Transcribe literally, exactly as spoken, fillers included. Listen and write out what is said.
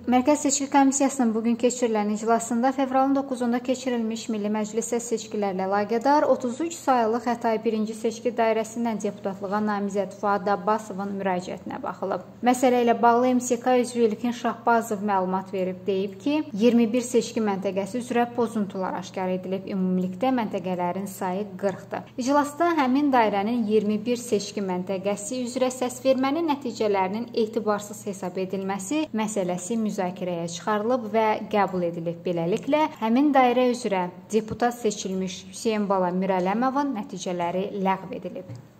Mərkəzi Seçki Komissiyasının bugün keçirilən iclasında fevralın doqquzunda keçirilmiş Milli Məclisə seçkilərlə əlaqədar otuz üç sayılı Xətai birinci seçki dairəsindən deputatlığa namizəd Fuad Abbasovun müraciətinə baxılıb. Məsələ ilə bağlı M S K üzvü İlkin Şahbazov məlumat verib, deyib ki, iyirmi bir seçki məntəqəsi üzrə pozuntular aşkar edilib. Ümumilikdə məntəqələrin sayı qırxdır. İclasda həmin dairənin iyirmi bir seçki məntəqəsi üzrə səsvermənin nəticələrinin etibarsız hesab edilməsi məsələsi müzakirəyə çıxarılıb və qəbul edilib. Beləliklə, həmin dairə üzrə deputat seçilmiş Hüseyn Bala Mirələmovun nəticələri ləğv edilib.